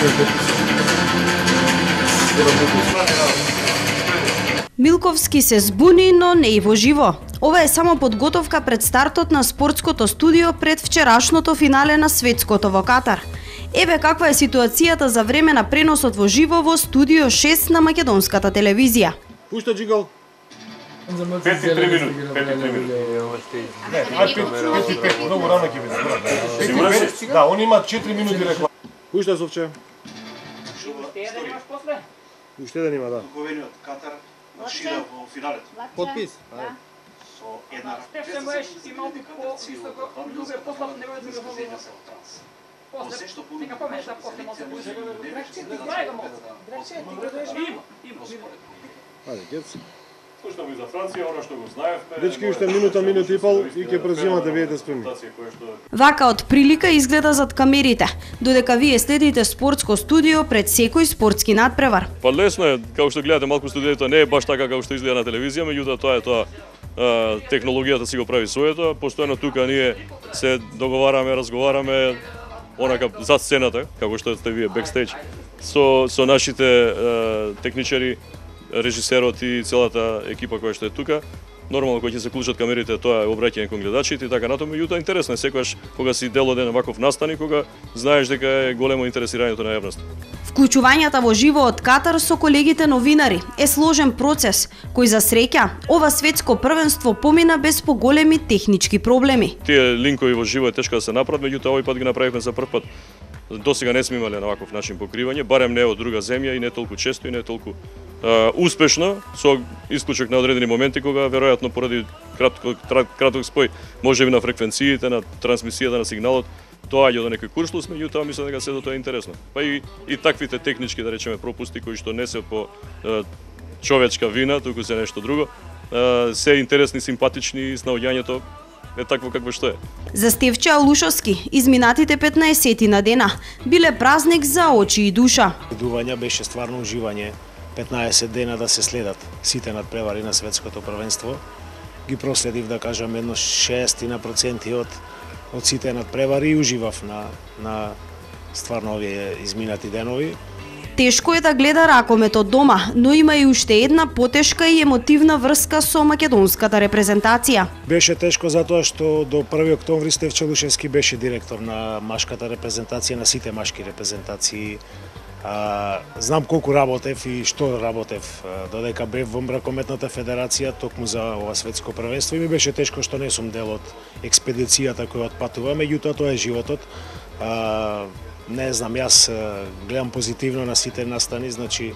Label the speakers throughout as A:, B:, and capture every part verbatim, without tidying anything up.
A: Милковски се збуни, но не и во живо. Ова е само подготовка пред стартот на спортското студио пред вчерашното финале на светското во Катар. Еве каква е ситуацијата за време на преносот во живо во студио шест на македонската телевизија.
B: Пушта джигол.
C: пет и три минути. пет и три минути.
B: Не, ај пет и пет, многу рано ќе биде. Сигурен си? Да, они имаат четири минути реклама. Пушта Совче. Уште еден има, да.
D: Говениот Катар шира во финалето.
B: Подпис.
D: Со една
E: Стефче можеш и малку по-високо, друго е послаб, не може да го После, нека помеш да после може да буде. Дай го може. Има, има.
B: Ајде, гец.
C: Слушнемо и за Франција, оно што го знаевме.
B: Дечки, уште минута, минута и пол и ќе преземате, видите спремни.
A: Вака од прилика изгледа зад камерите, додека вие следите спортско студио пред секој спортски надпревар.
C: Па лесно е, како што гледате, малку студиото не е баш така како што изгледа на телевизија, меѓутоа тоа е тоа. А, технологијата си го прави своето, постојано тука ние се договараме, разговараме онака за сцената, како што сте вие бекстејдж, со со нашите а, техничари, режисерот и целата екипа која што е тука. Нормално кога ќе се клучат камерите, тоа е обраќање кон гледачите и така натаму, меѓутоа интересно е секогаш кога си дел од еден ваков настан, кога знаеш дека е големо интересирањето на јавноста.
A: Вклучувањата во живо од Катар со колегите новинари е сложен процес, кој за среќа ова светско првенство помина без поголеми технички проблеми.
C: Тие линкови во живо е тешко да се направат, меѓутоа овој пат ги направивме за прв пат. Досега не сме имале на ваков начин покривање, барем не од друга земја и не толку често и не толку Uh, успешно, со исклучок на одредени моменти кога веројатно поради кратко, краток спој можеби на фреквенциите, на трансмисијата на сигналот, доаѓа до некој куршлус, меѓутоа мислам дека сето тоа е интересно. Па и, и таквите технички, да речеме, пропусти кои што не се по uh, човечка вина, туку се нешто друго, uh, се интересни, симпатични и снаоѓањето е такво какво што е.
A: За Стефче Алушовски, изминатите петнаесет на дена биле празник за очи и душа.
F: Идување беше стварно уживање. петнаесет дена да се следат сите надпревари на светското првенство. Ги проследив, да кажам, едно шестина проценти од од сите надпревари и уживав на на стварно овие изминати денови.
A: Тешко е да гледа ракомет од дома, но има и уште една потешка и емотивна врска со македонската репрезентација.
F: Беше тешко затоа што до први октомври Стефче Алушевски беше директор на машката репрезентација, на сите машки репрезентации. А, знам колку работев и што работев додека бев во Ракометната федерација токму за ова светско првенство и ми беше тешко што не сум дел од експедицијата која отпатува, меѓутоа тоа е животот. А, не знам, јас гледам позитивно на сите настани, значи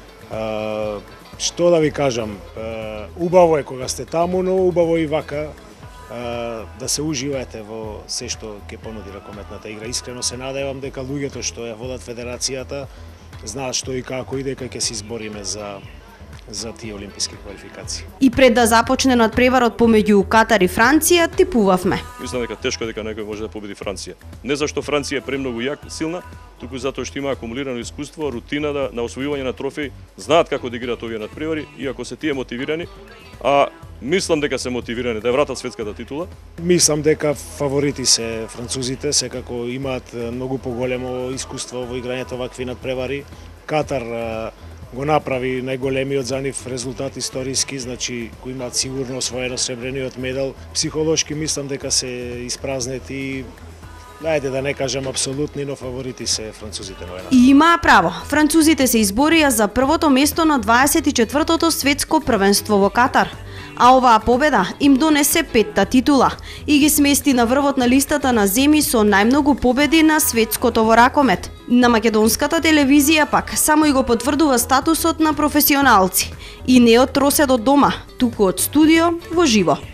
F: а, што да ви кажам, а, убаво е кога сте таму, но убаво и вака а, да се уживаете во се што ќе понуди ракометната игра. Искрено се надевам дека луѓето што ја водат федерацијата знаат што и како и дека ќе се избориме за за тие олимписки квалификации. И
A: пред да започне надпреварот помеѓу Катар и Франција, типувавме.
C: Мислам дека тешко дека некој може да победи Франција. Не зашто Франција е премногу јак, силна, туку затоа што има акумулирано искуство, рутина да, на освојување на трофеи, знаат како да играат овие надпревари и ако се тие мотивирани, а мислам дека се мотивирани да ја вратат светската титула.
F: Мислам дека фаворити се французите, секако имаат многу поголемо искуство во играњето вакви надпревари. Катар го направи најголемиот за нив резултат историски, значи кои имаат сигурно освоено сребрениот медал. Психолошки мислам дека се испразнети, ајде да не кажам апсолутни, но фаворити се французите на войната.
A: И имаа право. Французите се изборија за првото место на дваесет и четвртото светско првенство во Катар. А оваа победа им донесе петта титула и ги смести на врвот на листата на земји со најмногу победи на светското во ракомет. На македонската телевизија пак само и го потврдува статусот на професионалци и не од троседот дома, туку од студио во живо.